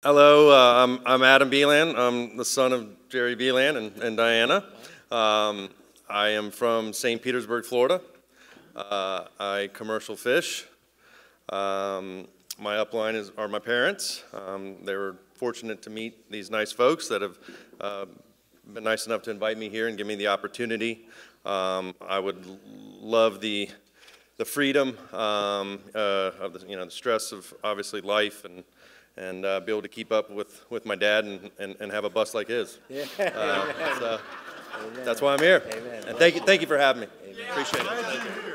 Hello, I'm Adam Beelan. I'm the son of Jerry Beelan and Diana. I am from St. Petersburg, Florida. I commercial fish. My upline are my parents. They were fortunate to meet these nice folks that have been nice enough to invite me here and give me the opportunity. I would love the freedom of the stress of obviously life and be able to keep up with my dad and have a bus like his. Yeah. So that's why I'm here. Amen. And thank you for having me. Amen. Appreciate it.